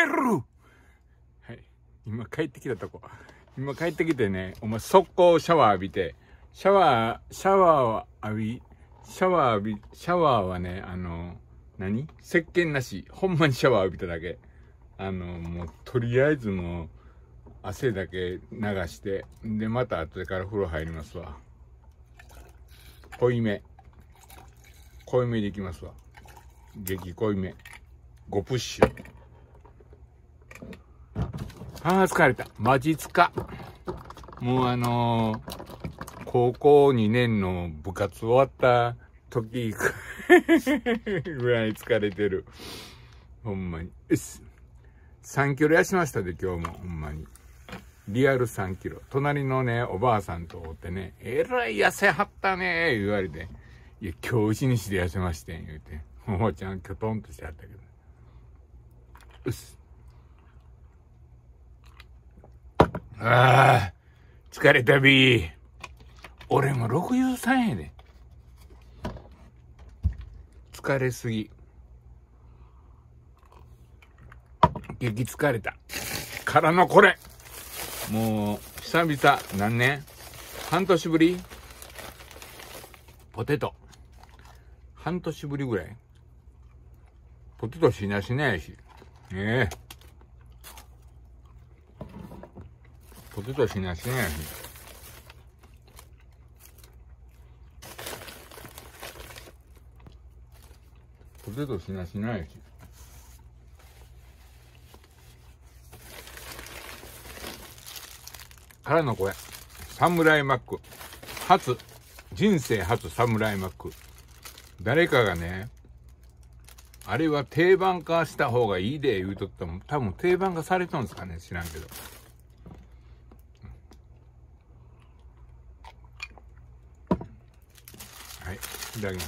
る。はい。今帰ってきたとこ。今帰ってきてね、お前速攻シャワー浴びて、シャワーはね、石鹸なし。ほんまにシャワー浴びただけ。もう、とりあえずもう、汗だけ流して、で、また後でから風呂入りますわ。濃いめでいきますわ。激濃いめ。5プッシュ。ああ、疲れた。マジつか。もう高校2年の部活終わった時ぐらい疲れてる。ほんまに。3キロ痩せましたで、今日も。ほんまに。リアル3キロ。隣のね、おばあさんとおってね、えらい痩せはったね言われて。いや、今日一日で痩せましてん、言うて。おばあちゃん、きょとんとしてはったけど。ああ、疲れたび。俺も63やで。疲れすぎ。激疲れた。からのこれ。もう、久々、何年？半年ぶり？ポテト。半年ぶりぐらい？ポテトしなしなやし。ポテトしなしなやし。ポテトしなしなやし。からのこれ。サムライマック。人生初サムライマック。誰かがね、あれは定番化した方がいいで言うとったもん。多分定番化されたんですかね、知らんけど。はい、いただきます。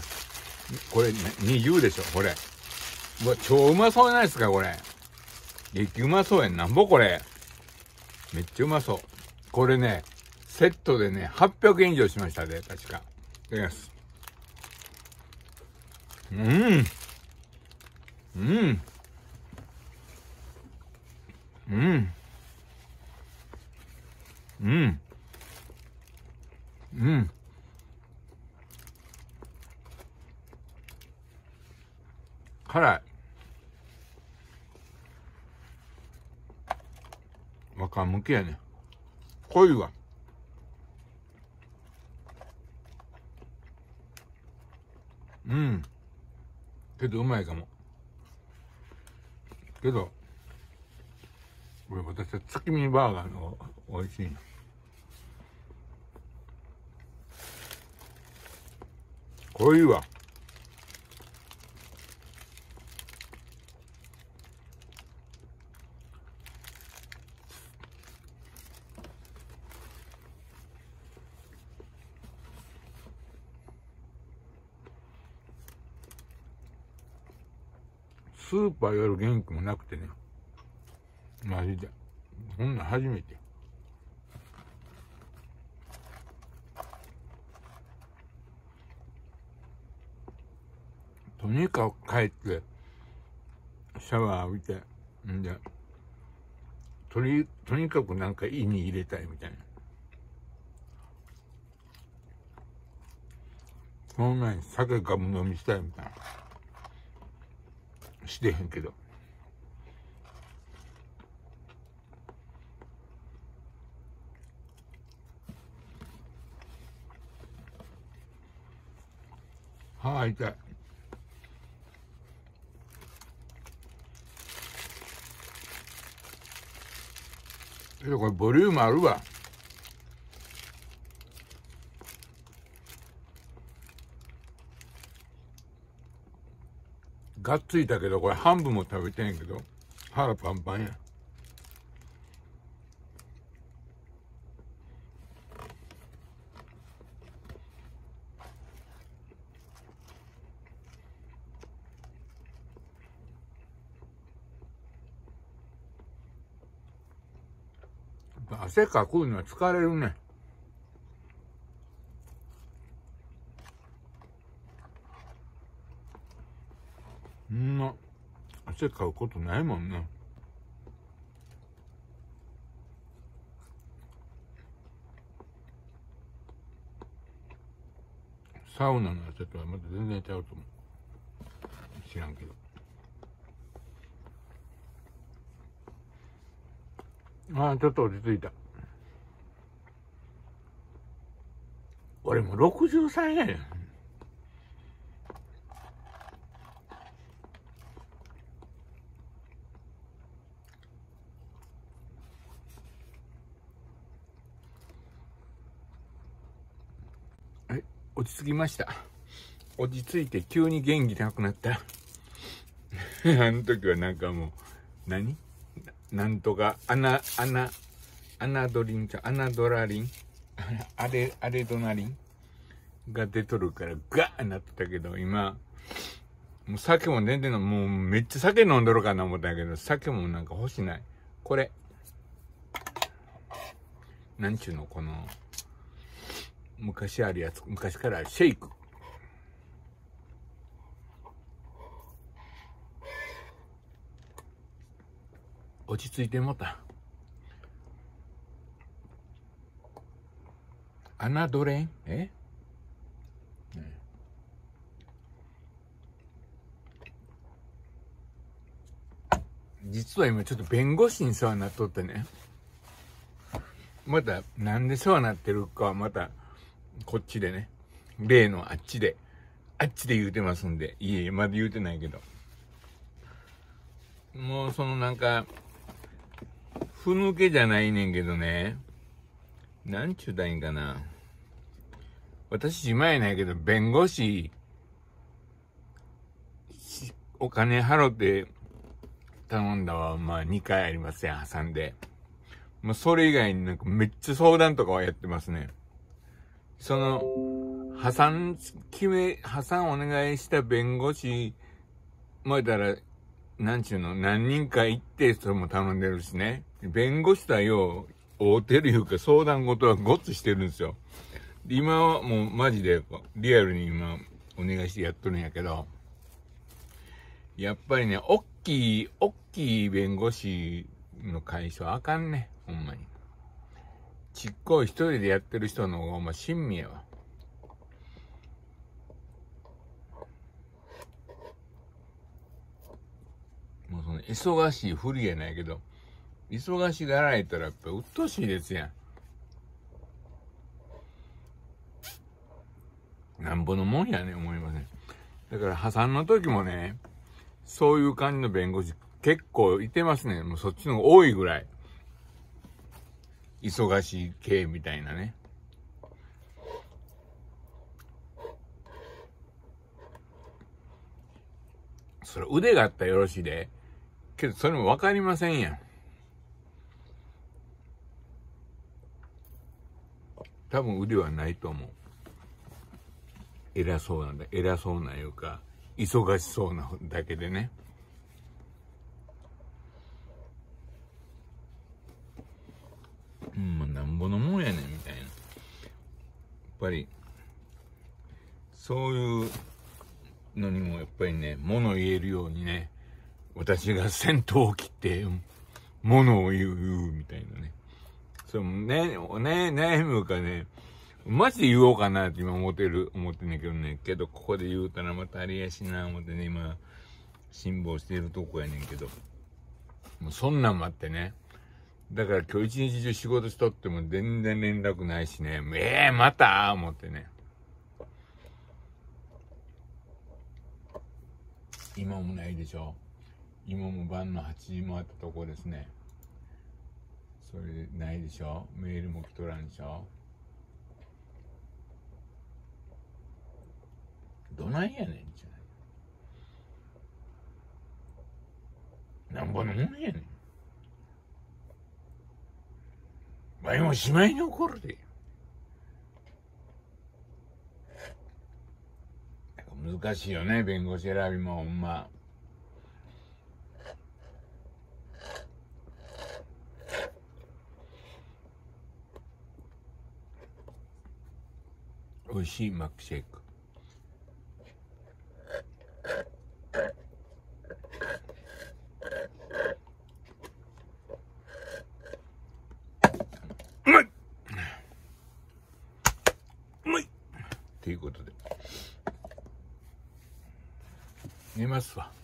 これ、ね、20でしょ、これ。うわ、超うまそうじゃないですか、これ。激うまそうやん。なんぼこれ。めっちゃうまそう。これね、セットでね、800円以上しましたで、確か。いただきます。辛い。若向きやね。濃いわ。けどうまいかも。けど、これ私は月見バーガーの美味しいな。濃いわ。スーパーやる元気もなくてね。マジで。こんなん初めて。とにかく帰って、シャワー浴びて、んで、とにかくなんか胃に入れたいみたいな。その前に酒ガム飲みしたいみたいな。してへんけど。歯痛い。けどこれボリュームあるわ。がっついたけど、これ半分も食べてんけど、腹パンパンや。汗かくのは疲れるね。汗かくことないもんな。 サウナのやつとはまた全然ちゃうと思う。知らんけど。ああ、ちょっと落ち着いた。俺も63やねん。落ち着きました。落ち着いて急に元気なくなった。あの時はなんかもう、なんとか、アナドリン、アナドラリンアレドナリンが出とるからガーなってたけど、今、もう酒も全然もうめっちゃ酒飲んどるかな思ったけど、酒もなんか欲しない。これ。なんちゅうの、この、昔あるやつ、昔からあるシェイク。落ち着いてもた。アナドレン実は今ちょっと弁護士に世話になっとってね。また、なんで世話になってるかはまた、こっちでね。例のあっちで言うてますんで。いえ、まだ言うてないけど。もうそのなんか、ふぬけじゃないねんけどね。なんちゅうたらいいんかな。私自前ないけど、弁護士、お金払って頼んだは、まあ2回ありますやん、挟んで。まあそれ以外になんかめっちゃ相談とかはやってますね。その、破産お願いした弁護士、まあだから、なんちゅうの、何人か行ってそれも頼んでるしね。弁護士とはよう、会うてるいうか相談事はごっつしてるんですよ。今はもうマジでリアルに今お願いしてやっとるんやけど、やっぱりね、おっきい弁護士の会社はあかんね。ほんまに。ちっこい一人でやってる人の方がほんま親身やわ。もうその忙しいふりやないけど、忙しがられたらやっぱ鬱陶しいですやん。なんぼのもんやね、思いません。だから破産の時もね、そういう感じの弁護士結構いてますね。もうそっちの方が多いぐらい。忙しい系みたいなね。それ腕があったらよろしいで。けどそれもわかりませんやん。多分腕はないと思う。偉そうないうか、忙しそうなだけでね。なんぼのもんやねんみたいな。やっぱり、そういうのにもやっぱりね、物を言えるようにね、私が先頭を切って、物を言うみたいなね。それもね、悩むかね、マジで言おうかなって今思ってんねんけどね。けど、ここで言うたらまたあれやしな、思ってね、今、辛抱してるとこやねんけど。もうそんなんもあってね。だから今日一日中仕事しとっても全然連絡ないしね。また思ってね。今もないでしょ。今も晩の8時回ったとこですね。それでないでしょ。メールも来とらんでしょ。どないやねんじゃない。なんぼのもんやねん。わいもしまいに怒るで。難しいよね、弁護士選びもほんま。美味しいマックシェイク。うまいということで。 寝ますわ。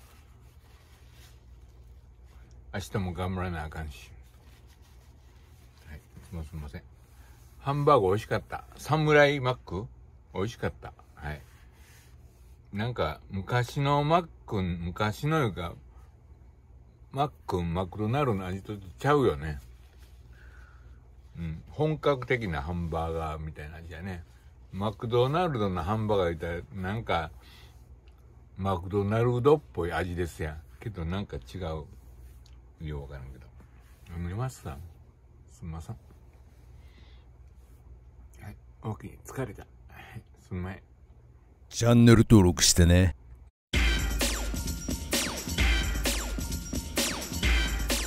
明日も頑張らなあかんし。はい、すみません。ハンバーグ美味しかった。サムライマック美味しかった。はい。なんか、昔のマックン、昔のいうか、マックン、マクドナルドの味とちゃうよね。うん。本格的なハンバーガーみたいな味やね。マクドナルドのハンバーガー言ったら、なんか、マクドナルドっぽい味ですやん。けどなんか違う。ようわからんけど。飲みますわ。すんません。はい。OK。疲れた。はい。すんません。 チャンネル登録してね。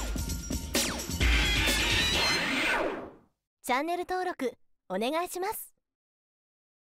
チャンネル登録お願いします。